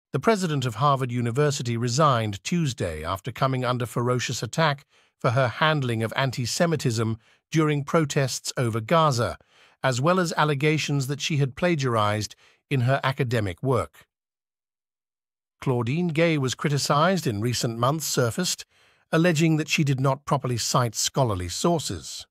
The president of Harvard University resigned Tuesday after coming under ferocious attack for her handling of anti-Semitism during protests over Gaza, as well as allegations that she had plagiarized in her academic work. Claudine Gay was criticized in recent months, alleging that she did not properly cite scholarly sources.